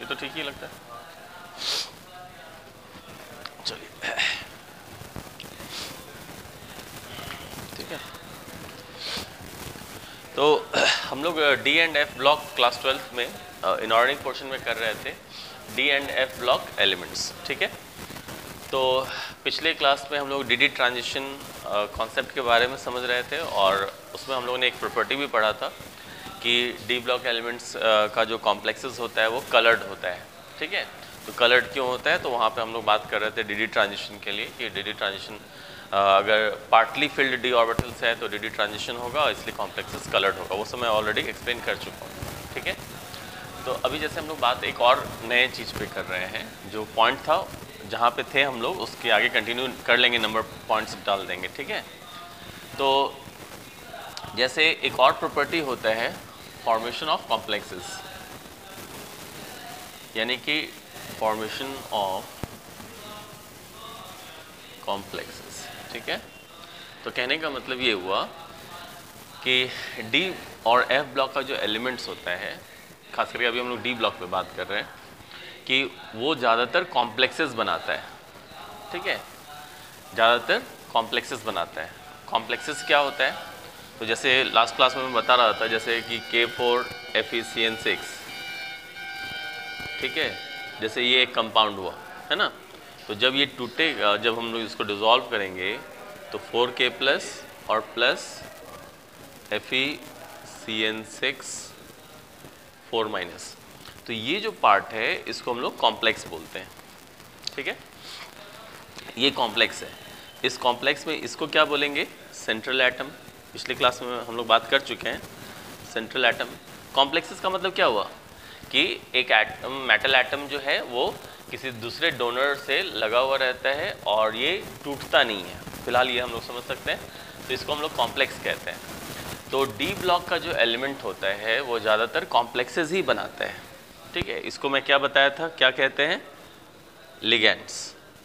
ये तो ठीक ही लगता है। चलिए ठीक है, तो हम लोग D and F block class 12 में इनऑर्डिक पोर्शन में कर रहे थे, D and F block elements. ठीक है, तो पिछले क्लास में हम लोग डी ट्रांजिशन कॉन्सेप्ट के बारे में समझ रहे थे और उसमें हम लोगों ने एक प्रॉपर्टी भी पढ़ा था कि डी ब्लॉक एलिमेंट्स का जो कॉम्प्लेक्सेस होता है वो कलर्ड होता है। ठीक है, तो कलर्ड क्यों होता है, तो वहाँ पे हम लोग बात कर रहे थे डी ट्रांजिशन के लिए कि डी ट्रांजिशन अगर पार्टली फिल्ड डी ऑर्बिटल्स है तो डी ट्रांजिशन होगा, इसलिए कॉम्प्लेक्सेस कलर्ड होगा। वो सब मैं ऑलरेडी एक्सप्लेन कर चुका हूँ। ठीक है, तो अभी जैसे हम लोग बात एक और नए चीज़ पे कर रहे हैं, जो पॉइंट था जहाँ पे थे हम लोग उसके आगे कंटिन्यू कर लेंगे, नंबर पॉइंट्स डाल देंगे। ठीक है, तो जैसे एक और प्रॉपर्टी होता है फॉर्मेशन ऑफ कॉम्प्लेक्सेस, यानी कि फॉर्मेशन ऑफ कॉम्प्लेक्सेस। ठीक है, तो कहने का मतलब ये हुआ कि डी और एफ ब्लॉक का जो एलिमेंट्स होता है, खास करके अभी हम लोग डी ब्लॉक पे बात कर रहे हैं, कि वो ज़्यादातर कॉम्प्लेक्सेस बनाता है। ठीक है, ज़्यादातर कॉम्प्लेक्सेस बनाता है। कॉम्प्लेक्सेस क्या होता है, तो जैसे लास्ट क्लास में मैं बता रहा था, जैसे कि K4FeCN6। ठीक है, जैसे ये एक कंपाउंड हुआ है ना, तो जब ये टूटेगा, जब हम लोग इसको डिसॉल्व करेंगे तो 4K प्लस और प्लस FeCN6 4 माइनस, तो ये जो पार्ट है इसको हम लोग कॉम्प्लेक्स बोलते हैं। ठीक है, ये कॉम्प्लेक्स है। इस कॉम्प्लेक्स में इसको क्या बोलेंगे, सेंट्रल एटम। पिछले क्लास में हम लोग बात कर चुके हैं सेंट्रल एटम। कॉम्प्लेक्सेस का मतलब क्या हुआ कि एक एटम, मेटल एटम जो है वो किसी दूसरे डोनर से लगा हुआ रहता है और ये टूटता नहीं है। फिलहाल ये हम लोग समझ सकते हैं, तो इसको हम लोग कॉम्प्लेक्स कहते हैं। तो डी ब्लॉक का जो एलिमेंट होता है वो ज़्यादातर कॉम्प्लेक्सेस ही बनाता है। ठीक है, इसको मैं क्या बताया था, क्या कहते हैं, लिगेंड्स,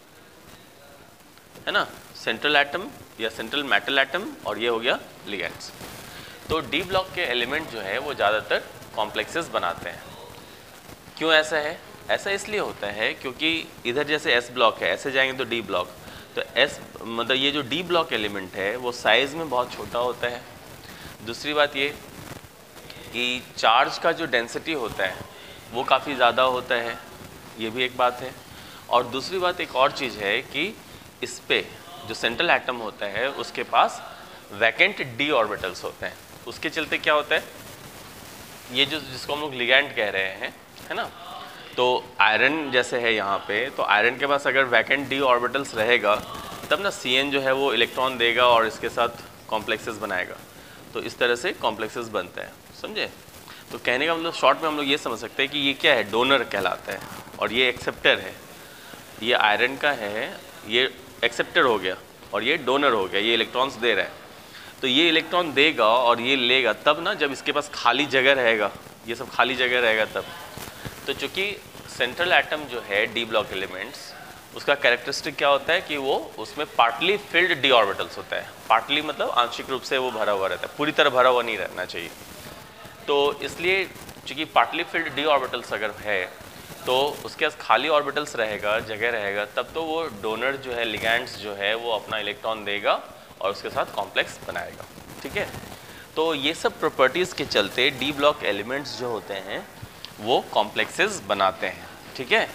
है ना, सेंट्रल एटम या सेंट्रल मेटल एटम, और ये हो गया लिगेंड्स। तो डी ब्लॉक के एलिमेंट जो है वो ज़्यादातर कॉम्प्लेक्सेस बनाते हैं। क्यों ऐसा है, ऐसा इसलिए होता है क्योंकि इधर जैसे एस ब्लॉक है, ऐसे जाएंगे तो डी ब्लॉक, तो एस मतलब ये जो डी ब्लॉक एलिमेंट है वो साइज़ में बहुत छोटा होता है। दूसरी बात ये कि चार्ज का जो डेंसिटी होता है वो काफ़ी ज़्यादा होता है, ये भी एक बात है। और दूसरी बात एक और चीज़ है कि इस पे जो सेंट्रल एटम होता है उसके पास वैकेंट डी ऑर्बिटल्स होते हैं। उसके चलते क्या होता है, ये जो जिसको हम लोग लिगैंड कह रहे हैं, है ना, तो आयरन जैसे है यहाँ पे, तो आयरन के पास अगर वैकेंट डी ऑर्बिटल्स रहेगा तब ना CN जो है वो इलेक्ट्रॉन देगा और इसके साथ कॉम्प्लेक्सेस बनाएगा। तो इस तरह से कॉम्प्लेक्सेस बनता है, समझे। तो कहने का मतलब शॉर्ट में हम लोग ये समझ सकते हैं कि ये क्या है, डोनर कहलाता है और ये एक्सेप्टर है। ये आयरन का है, ये एक्सेप्टर हो गया और ये डोनर हो गया, ये इलेक्ट्रॉन्स दे रहा है। तो ये इलेक्ट्रॉन देगा और ये लेगा तब ना, जब इसके पास खाली जगह रहेगा, ये सब खाली जगह रहेगा तब। तो चूँकि सेंट्रल एटम जो है डी ब्लॉक एलिमेंट्स, उसका कैरेक्टरिस्टिक क्या होता है कि वो उसमें पार्टली फिल्ड डी ऑर्बिटल्स होता है। पार्टली मतलब आंशिक रूप से वो भरा हुआ रहता है, पूरी तरह भरा हुआ नहीं रहना चाहिए। तो इसलिए चूँकि पार्टली फिल्ड डी ऑर्बिटल्स अगर है तो उसके पास खाली ऑर्बिटल्स रहेगा, जगह रहेगा, तब तो वो डोनर जो है, लिगैंड्स जो है, वो अपना इलेक्ट्रॉन देगा और उसके साथ कॉम्प्लेक्स बनाएगा। ठीक है, तो ये सब प्रॉपर्टीज़ के चलते डी ब्लॉक एलिमेंट्स जो होते हैं वो कॉम्प्लेक्सेस बनाते हैं। ठीक है,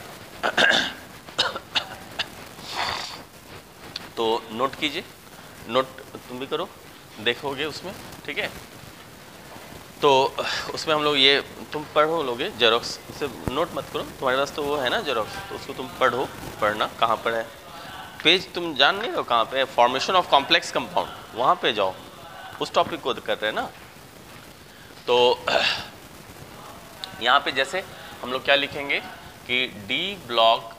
तो नोट कीजिए, नोट तुम भी करो, देखोगे उसमें। ठीक है, तो उसमें हम लोग ये तुम पढ़ो लोगे, जेरोक्स से नोट मत करो, तुम्हारे पास तो वो है ना जेरोक्स, तो उसको तुम पढ़ो। पढ़ना कहाँ पर है, पेज तुम जान नहीं हो कहाँ पे है, फॉर्मेशन ऑफ कॉम्प्लेक्स कंपाउंड, वहाँ पे जाओ, उस टॉपिक को कर रहे हैं ना। तो यहाँ पे जैसे हम लोग क्या लिखेंगे कि D block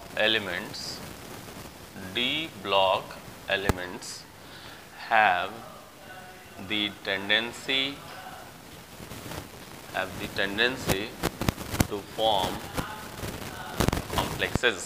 elements have the tendency to form complexes,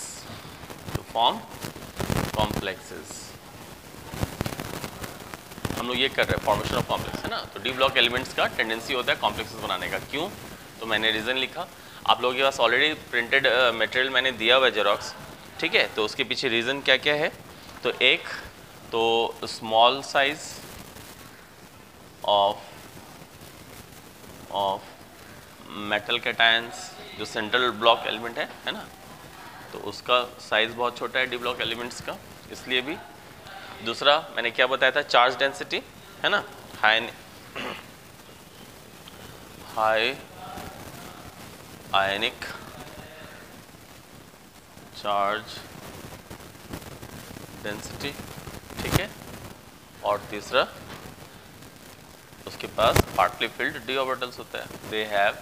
हम लोग ये कर रहे हैं, फॉर्मेशन ऑफ कॉम्प्लेक्स, है ना। तो डी ब्लॉक एलिमेंट्स का टेंडेंसी होता है कॉम्प्लेक्सेस बनाने का। क्यों, तो मैंने रीज़न लिखा। आप लोगों के पास ऑलरेडी प्रिंटेड मटेरियल मैंने दिया हुआ है जेरोक्स, ठीक है। तो उसके पीछे रीज़न क्या क्या है, तो एक तो small size of metal cations, जो सेंट्रल ब्लॉक एलिमेंट है ना, तो उसका साइज बहुत छोटा है डी ब्लॉक एलिमेंट्स का, इसलिए भी। दूसरा मैंने क्या बताया था, चार्ज डेंसिटी है ना, हाई आयनिक चार्ज डेंसिटी, ठीक है। और तीसरा उसके पास पार्टली फिल्ड डी ऑर्बिटल्स होता है, they have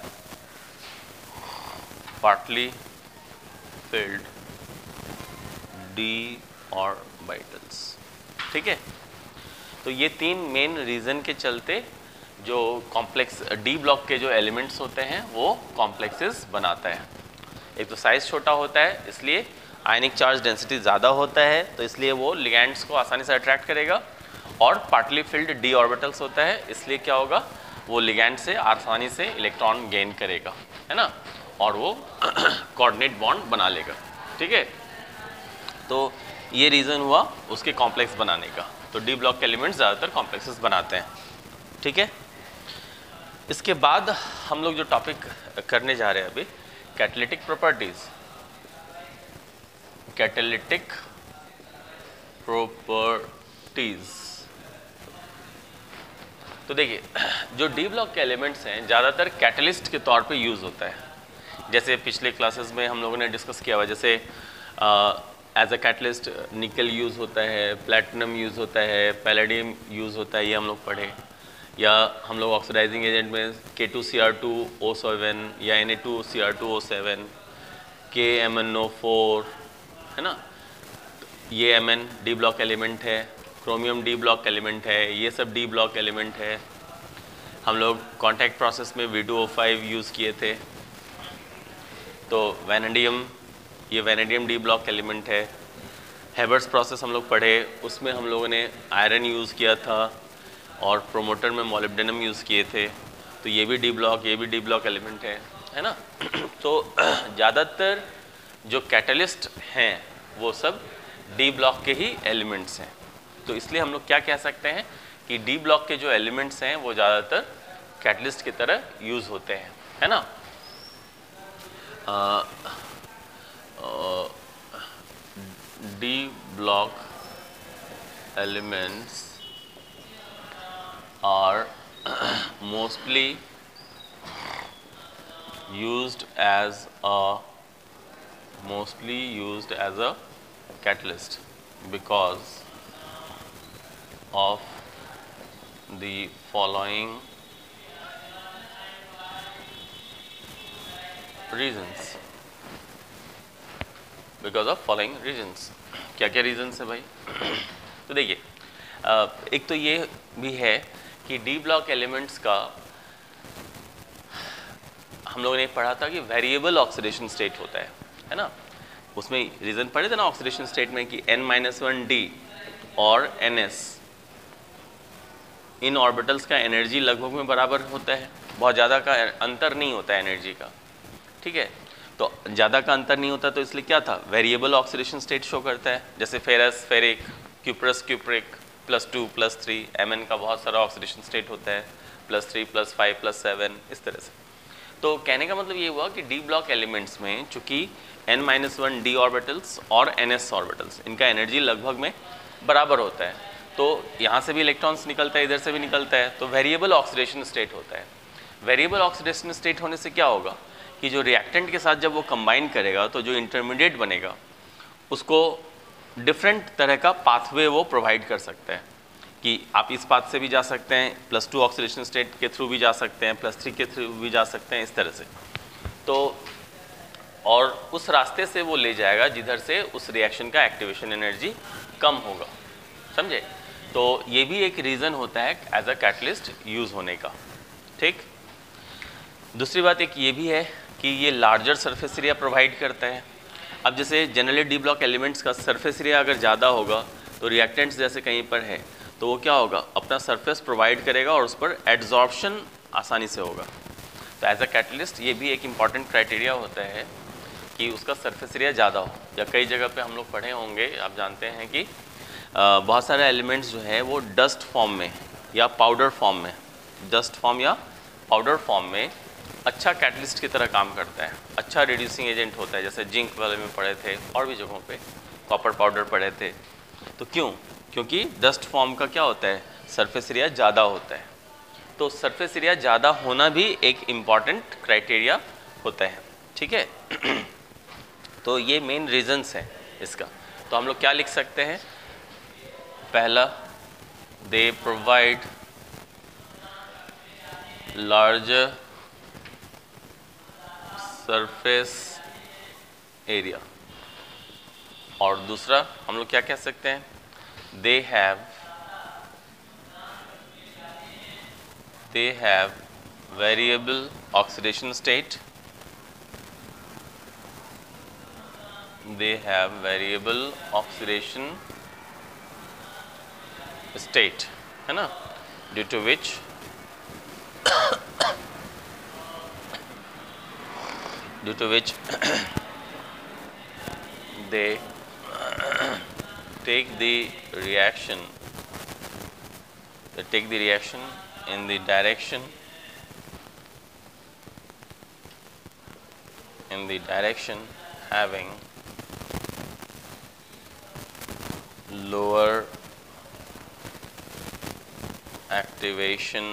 partly filled D orbitals, ठीक है। तो ये तीन मेन रीज़न के चलते जो कॉम्प्लेक्स डी ब्लॉक के जो एलिमेंट्स होते हैं वो कॉम्प्लेक्सेस बनाता है। एक तो साइज़ छोटा होता है, इसलिए आयनिक चार्ज डेंसिटी ज़्यादा होता है, तो इसलिए वो लिगैंड्स को आसानी से अट्रैक्ट करेगा। और पार्टली फिल्ड डी ऑर्बिटल्स होता है, इसलिए क्या होगा, वो लिगैंड से आसानी से इलेक्ट्रॉन गेन करेगा, है ना, और वो कोऑर्डिनेट बॉन्ड बना लेगा, ठीक है। तो ये रीज़न हुआ उसके कॉम्प्लेक्स बनाने का। तो डी ब्लॉक के एलिमेंट्स ज़्यादातर कॉम्प्लेक्सेस बनाते हैं, ठीक है। इसके बाद हम लोग जो टॉपिक करने जा रहे हैं अभी, कैटालिटिक प्रॉपर्टीज। कैटालिटिक प्रॉपर्टीज, तो देखिए जो डी ब्लॉक के एलिमेंट्स हैं ज़्यादातर कैटलिस्ट के तौर पे यूज़ होता है। जैसे पिछले क्लासेस में हम लोगों ने डिस्कस किया हुआ, जैसे as a catalyst nickel use होता है, प्लैटिनम यूज़ होता है, पैलेडियम यूज़ होता है, ये हम लोग पढ़े। या हम लोग ऑक्सीडाइजिंग एजेंट में K2Cr2O7 या Na2Cr2O7, KMnO4, है ना, ये Mn डी ब्लॉक एलिमेंट है, क्रोमियम डी ब्लॉक एलिमेंट है, ये सब डी ब्लॉक एलिमेंट है। हम लोग कॉन्टैक्ट प्रोसेस में V2O5 यूज़ किए थे। तो वैनेडियम, ये वैनेडियम डी ब्लॉक एलिमेंट है। हेबर्स प्रोसेस हम लोग पढ़े, उसमें हम लोगों ने आयरन यूज़ किया था और प्रोमोटर में मोलिब्डेनम यूज़ किए थे। तो ये भी डी ब्लॉक, ये भी डी ब्लॉक एलिमेंट है ना। तो ज़्यादातर जो कैटलिस्ट हैं वो सब डी ब्लॉक के ही एलिमेंट्स हैं। तो इसलिए हम लोग क्या कह सकते हैं कि डी ब्लॉक के जो एलिमेंट्स हैं वो ज़्यादातर कैटलिस्ट की तरह यूज़ होते हैं, है ना। D block elements are mostly used as a catalyst because of the following reasons. क्या क्या रीजंस है भाई? तो देखिए एक तो ये भी है कि डी ब्लॉक एलिमेंट्स का हम लोगों ने पढ़ा था कि वेरिएबल ऑक्सीडेशन स्टेट होता है ना। उसमें रीज़न पढ़े थे ना ऑक्सीडेशन स्टेट में कि N-1D और NS इन ऑर्बिटल्स का एनर्जी लगभग में बराबर होता है, बहुत ज़्यादा का अंतर नहीं होता है एनर्जी का, ठीक है। तो ज़्यादा का अंतर नहीं होता, तो इसलिए क्या था, वेरिएबल ऑक्सीडेशन स्टेट शो करता है। जैसे ferrous ferric, cuprous cupric, +2 +3, Mn का बहुत सारा ऑक्सीडेशन स्टेट होता है, +3 +5 +7, इस तरह से। तो कहने का मतलब ये हुआ कि डी ब्लॉक एलिमेंट्स में चूंकि N-1D ऑर्बिटल्स और NS ऑर्बिटल्स इनका एनर्जी लगभग में बराबर होता है, तो यहाँ से भी इलेक्ट्रॉन्स निकलता है, इधर से भी निकलता है, तो वेरिएबल ऑक्सीडेशन स्टेट होता है। वेरिएबल ऑक्सीडेशन स्टेट होने से क्या होगा कि जो रिएक्टेंट के साथ जब वो कंबाइन करेगा तो जो इंटरमीडिएट बनेगा उसको डिफरेंट तरह का पाथवे वो प्रोवाइड कर सकता है कि आप इस पाथ से भी जा सकते हैं, +2 ऑक्सीडेशन स्टेट के थ्रू भी जा सकते हैं, +3 के थ्रू भी जा सकते हैं, इस तरह से। तो और उस रास्ते से वो ले जाएगा जिधर से उस रिएक्शन का एक्टिवेशन एनर्जी कम होगा, समझे। तो ये भी एक रीज़न होता है एज अ कैटलिस्ट यूज़ होने का, ठीक। दूसरी बात एक ये भी है कि ये लार्जर सरफेस एरिया प्रोवाइड करता है। अब जैसे जनरली डी ब्लॉक एलिमेंट्स का सरफेस एरिया अगर ज़्यादा होगा तो रिएक्टेंट्स जैसे कहीं पर है तो वो क्या होगा, अपना सरफेस प्रोवाइड करेगा और उस पर एड्जॉर्प्शन आसानी से होगा। तो एज अ कैटलिस्ट ये भी एक इम्पॉर्टेंट क्राइटेरिया होता है कि उसका सरफेस एरिया ज़्यादा हो। या कई जगह पे हम लोग पढ़े होंगे, आप जानते हैं कि बहुत सारे एलिमेंट्स जो है वो डस्ट फॉर्म में या पाउडर फॉर्म में, डस्ट फॉर्म या पाउडर फॉर्म में अच्छा कैटलिस्ट की तरह काम करता है, अच्छा रिड्यूसिंग एजेंट होता है। जैसे जिंक वाले में पढ़े थे और भी जगहों पे कॉपर पाउडर पढ़े थे। तो क्यों? क्योंकि डस्ट फॉर्म का क्या होता है, सरफेस एरिया ज़्यादा होता है। तो सरफेस एरिया ज़्यादा होना भी एक इम्पॉर्टेंट क्राइटेरिया होता है, ठीक है। तो ये मेन रीजंस हैं इसका। तो हम लोग क्या लिख सकते हैं? पहला, they provide larger surface area. और दूसरा हम लोग क्या कह सकते हैं? They have variable oxidation state. They have variable oxidation state, है ना, due to which they take the reaction in the direction having lower activation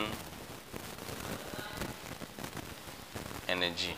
energy,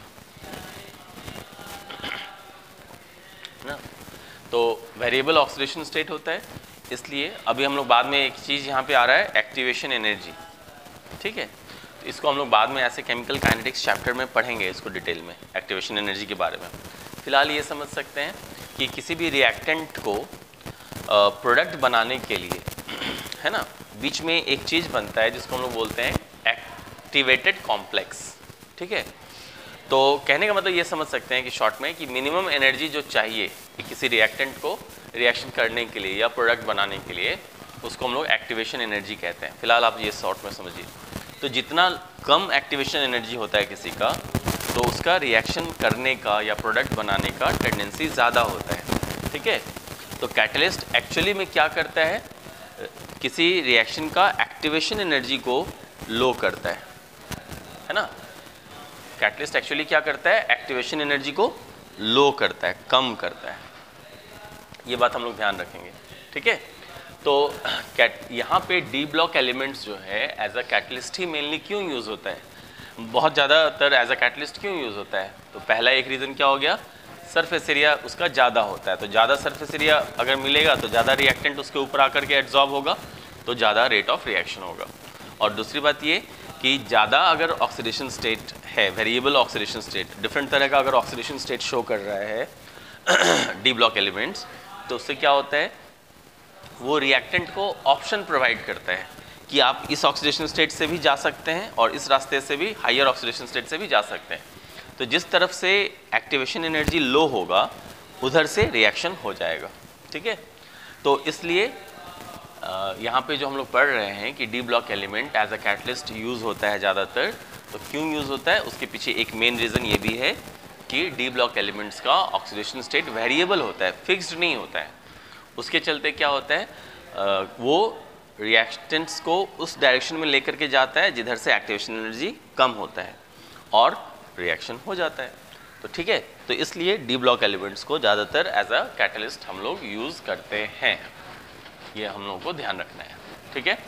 ना। तो वेरिएबल ऑक्सीडेशन स्टेट होता है, इसलिए अभी हम लोग बाद में एक चीज़ यहाँ पे आ रहा है, एक्टिवेशन एनर्जी, ठीक है। तो इसको हम लोग बाद में ऐसे केमिकल काइनेटिक्स चैप्टर में पढ़ेंगे, इसको डिटेल में, एक्टिवेशन एनर्जी के बारे में। फिलहाल ये समझ सकते हैं कि किसी भी रिएक्टेंट को प्रोडक्ट बनाने के लिए, है ना, बीच में एक चीज़ बनता है जिसको हम लोग बोलते हैं एक्टिवेटेड कॉम्प्लेक्स, ठीक है। तो कहने का मतलब ये समझ सकते हैं कि शॉर्ट में कि मिनिमम एनर्जी जो चाहिए किसी रिएक्टेंट को रिएक्शन करने के लिए या प्रोडक्ट बनाने के लिए, उसको हम लोग एक्टिवेशन एनर्जी कहते हैं। फिलहाल आप ये शॉर्ट में समझिए। तो जितना कम एक्टिवेशन एनर्जी होता है किसी का, तो उसका रिएक्शन करने का या प्रोडक्ट बनाने का टेंडेंसी ज़्यादा होता है, ठीक है। तो कैटलिस्ट एक्चुअली में क्या करता है, किसी रिएक्शन का एक्टिवेशन एनर्जी को लो करता है ना। कैटलिस्ट एक्चुअली क्या करता है, एक्टिवेशन एनर्जी को लो करता है, कम करता है। ये बात हम लोग ध्यान रखेंगे, ठीक है। तो यहाँ पे डी ब्लॉक एलिमेंट्स जो है एज अ कैटलिस्ट ही मेनली क्यों यूज़ होता है, बहुत ज़्यादातर एज अ कैटलिस्ट क्यों यूज़ होता है? तो पहला एक रीज़न क्या हो गया, सरफेस एरिया उसका ज़्यादा होता है। तो ज़्यादा सरफेस एरिया अगर मिलेगा तो ज़्यादा रिएक्टेंट उसके ऊपर आकर के एब्जॉर्ब होगा, तो ज़्यादा रेट ऑफ रिएक्शन होगा। और दूसरी बात ये कि ज़्यादा अगर ऑक्सीडेशन स्टेट है, वेरिएबल ऑक्सीडेशन स्टेट, डिफरेंट तरह का अगर ऑक्सीडेशन स्टेट शो कर रहा है डी ब्लॉक एलिमेंट्स, तो उससे क्या होता है, वो रिएक्टेंट को ऑप्शन प्रोवाइड करता है कि आप इस ऑक्सीडेशन स्टेट से भी जा सकते हैं और इस रास्ते से भी, हायर ऑक्सीडेशन स्टेट से भी जा सकते हैं। तो जिस तरफ से एक्टिवेशन एनर्जी लो होगा उधर से रिएक्शन हो जाएगा, ठीक है। तो इसलिए यहाँ पे जो हम लोग पढ़ रहे हैं कि D block element as a catalyst use होता है ज़्यादातर, तो क्यों यूज़ होता है, उसके पीछे एक मेन रीज़न ये भी है कि डी ब्लॉक एलिमेंट्स का ऑक्सीडेशन स्टेट वेरिएबल होता है, फिक्स्ड नहीं होता है। उसके चलते क्या होता है, वो रिएक्टेंट्स को उस डायरेक्शन में लेकर के जाता है जिधर से एक्टिवेशन एनर्जी कम होता है और रिएक्शन हो जाता है। तो ठीक है, तो इसलिए डी ब्लॉक एलिमेंट्स को ज़्यादातर एज अ कैटलिस्ट हम लोग यूज़ करते हैं, ये हम लोगों को ध्यान रखना है, ठीक है।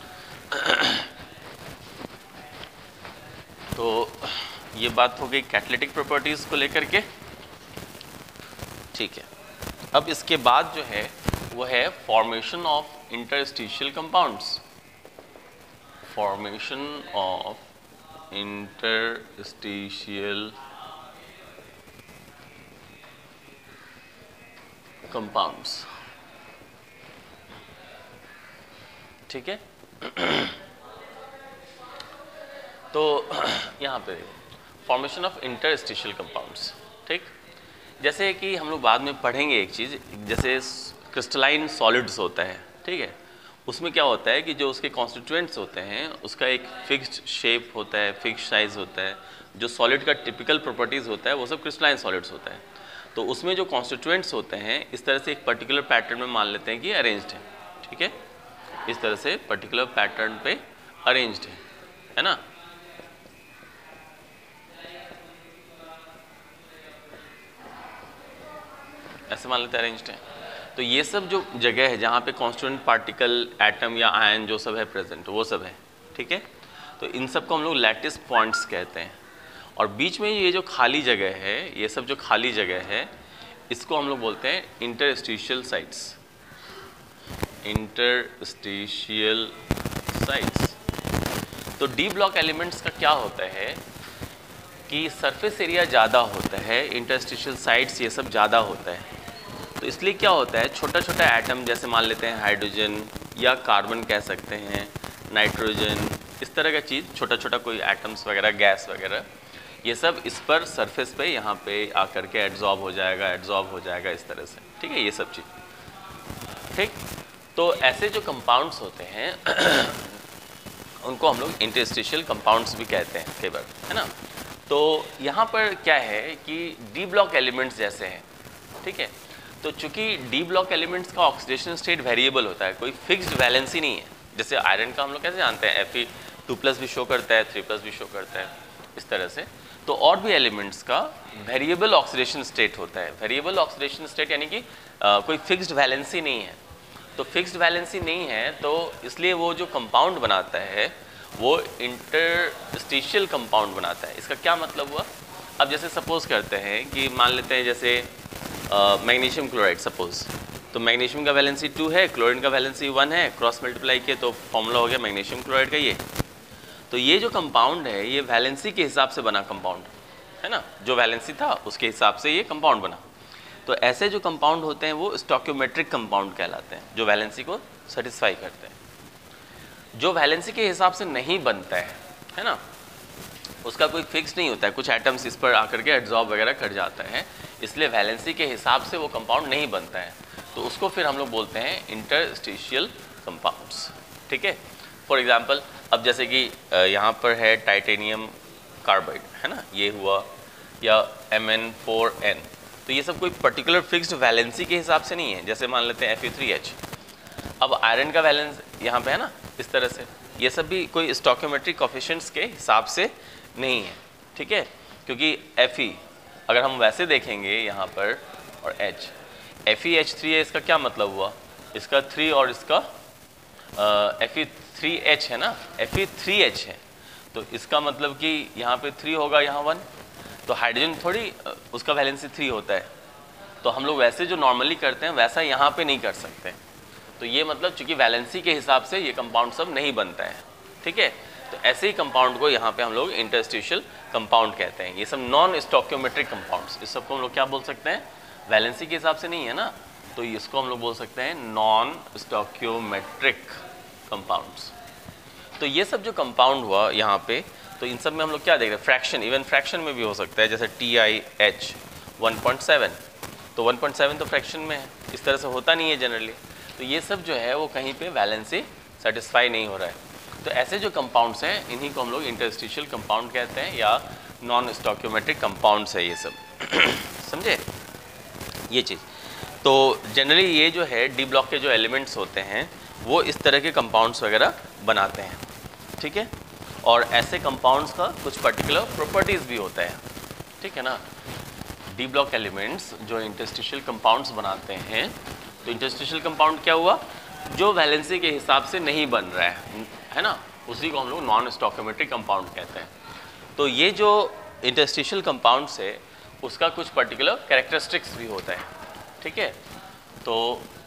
तो ये बात हो गई कैटालिटिक प्रॉपर्टीज़ को लेकर के, ठीक है। अब इसके बाद जो है वो है formation of interstitial compounds, formation of interstitial compounds, ठीक है। तो यहाँ पे फॉर्मेशन ऑफ इंटरस्टिशियल कंपाउंड्स, ठीक। जैसे कि हम लोग बाद में पढ़ेंगे एक चीज़, जैसे क्रिस्टलाइन सॉलिड्स होता है, ठीक है। उसमें क्या होता है कि जो उसके कॉन्स्टिट्यूएंट्स होते हैं उसका एक फिक्स्ड शेप होता है, फिक्स्ड साइज होता है, जो सॉलिड का टिपिकल प्रॉपर्टीज़ होता है वो सब क्रिस्टलाइन सॉलिड्स होता है। तो उसमें जो कॉन्स्टिट्यूएंट्स होते हैं इस तरह से एक पर्टिकुलर पैटर्न में मान लेते हैं कि अरेंज्ड है, ठीक है, इस तरह से पर्टिकुलर पैटर्न पे अरेंज्ड है ना। ऐसे मान लेते हैं अरेंज्ड है। तो ये सब जो जगह है जहाँ पे कॉन्स्टिट्यूएंट पार्टिकल, एटम या आयन जो सब है प्रेजेंट, वो सब है, ठीक है। तो इन सब को हम लोग लैटिस पॉइंट्स कहते हैं। और बीच में ये जो खाली जगह है, ये सब जो खाली जगह है, इसको हम लोग बोलते हैं इंटरस्टिशियल साइट्स। Interstitial sites. तो डी ब्लॉक एलिमेंट्स का क्या होता है कि सरफेस एरिया ज़्यादा होता है, इंटरस्टिशियल साइट्स ये सब ज़्यादा होता है। तो इसलिए क्या होता है, छोटा छोटा एटम जैसे मान लेते हैं हाइड्रोजन या कार्बन कह सकते हैं, नाइट्रोजन, इस तरह का चीज़, छोटा छोटा कोई एटम्स वगैरह, गैस वगैरह, ये सब इस पर सरफेस पे यहाँ पे आकर के एड्जॉर्ब हो जाएगा इस तरह से, ठीक है, ये सब चीज़, ठीक। तो ऐसे जो कंपाउंड्स होते हैं उनको हम लोग इंटरस्टिशियल कंपाउंड्स भी कहते हैं कई बार, है ना। तो यहाँ पर क्या है कि डी ब्लॉक एलिमेंट्स जैसे हैं, ठीक है। तो चूंकि डी ब्लॉक एलिमेंट्स का ऑक्सीडेशन स्टेट वेरिएबल होता है, कोई फिक्स्ड वैलेंसी नहीं है। जैसे आयरन का हम लोग कैसे जानते हैं, Fe2+ भी शो करता है, 3+ भी शो करता है, इस तरह से। तो और भी एलिमेंट्स का वेरिएबल ऑक्सीडेशन स्टेट होता है। वेरिएबल ऑक्सीडेशन स्टेट यानी कि कोई फिक्स्ड वैलेंसी नहीं है। तो फिक्स्ड वैलेंसी नहीं है तो इसलिए वो जो कंपाउंड बनाता है वो इंटरस्टिशियल कंपाउंड बनाता है। इसका क्या मतलब हुआ, अब जैसे सपोज करते हैं कि मान लेते हैं जैसे मैग्नीशियम क्लोराइड सपोज, तो मैग्नीशियम का वैलेंसी 2 है, क्लोरीन का वैलेंसी 1 है, क्रॉस मल्टीप्लाई किए तो फॉर्मूला हो गया मैग्नीशियम क्लोराइड का ये। तो ये जो कंपाउंड है ये वैलेंसी के हिसाब से बना कंपाउंड है ना, जो वैलेंसी था उसके हिसाब से ये कंपाउंड बना। तो ऐसे जो कंपाउंड होते हैं वो स्टोइकियोमेट्रिक कंपाउंड कहलाते हैं, जो वैलेंसी को सेटिस्फाई करते हैं। जो वैलेंसी के हिसाब से नहीं बनता है ना, उसका कोई फिक्स नहीं होता है, कुछ एटम्स इस पर आकर के एड्जॉर्ब वगैरह कर जाता है, इसलिए वैलेंसी के हिसाब से वो कंपाउंड नहीं बनता है। तो उसको फिर हम लोग बोलते हैं इंटरस्टिशियल कंपाउंड्स, ठीक है। फॉर एग्जांपल अब जैसे कि यहाँ पर है टाइटेनियम कार्बाइड, है ना, ये हुआ, या Mn4n, तो ये सब कोई पर्टिकुलर फिक्स्ड वैलेंसी के हिसाब से नहीं है। जैसे मान लेते हैं Fe3H, अब आयरन का वैलेंस यहाँ पे है ना, इस तरह से, ये सब भी कोई स्टोइकियोमेट्रिक कोएफिशिएंट्स के हिसाब से नहीं है, ठीक है। क्योंकि Fe अगर हम वैसे देखेंगे यहाँ पर, और H, FeH3 है, इसका क्या मतलब हुआ, इसका 3 और इसका Fe3H है ना, Fe3H है, तो इसका मतलब कि यहाँ पे 3 होगा, यहाँ 1, तो हाइड्रोजन थोड़ी उसका वैलेंसी 3 होता है। तो हम लोग वैसे जो नॉर्मली करते हैं वैसा यहाँ पे नहीं कर सकते। तो ये मतलब चूंकि वैलेंसी के हिसाब से ये कंपाउंड सब नहीं बनता है, ठीक है। तो ऐसे ही कंपाउंड को यहाँ पे हम लोग इंटरस्टिशियल कंपाउंड कहते हैं। ये सब नॉन स्टोइकियोमेट्रिक कंपाउंड्स, इस सबको हम लोग क्या बोल सकते हैं, वैलेंसी के हिसाब से नहीं है ना, तो इसको हम लोग बोल सकते हैं नॉन स्टोइकियोमेट्रिक कंपाउंड्स। तो ये सब जो कंपाउंड हुआ यहाँ पे, तो इन सब में हम लोग क्या देख रहे हैं, फ्रैक्शन, इवन फ्रैक्शन में भी हो सकता है, जैसे TiH 1.7, तो 1.7 तो फ्रैक्शन में है, इस तरह से होता नहीं है जनरली। तो ये सब जो है वो कहीं पे वैलेंसी सेटिस्फाई नहीं हो रहा है। तो ऐसे जो कंपाउंड्स हैं इन्हीं को हम लोग इंटरस्टिशियल कंपाउंड कहते हैं, या नॉन स्टोइकियोमेट्रिक कंपाउंड्स है ये सब समझे ये चीज़। तो जनरली ये जो है डी ब्लॉक के जो एलिमेंट्स होते हैं वो इस तरह के कंपाउंड्स वगैरह बनाते हैं, ठीक है। और ऐसे कंपाउंड्स का कुछ पर्टिकुलर प्रॉपर्टीज़ भी होता है, ठीक है ना। डी ब्लॉक एलिमेंट्स जो इंटरस्टिशियल कंपाउंड्स बनाते हैं, तो इंटरस्टिशियल कंपाउंड क्या हुआ, जो वैलेंसी के हिसाब से नहीं बन रहा है ना, उसी को हम लोग नॉन स्टोइकियोमेट्रिक कंपाउंड कहते हैं। तो ये जो इंटरस्टिशियल कंपाउंड्स है उसका कुछ पर्टिकुलर कैरेक्टरिस्टिक्स भी होता है, ठीक है। तो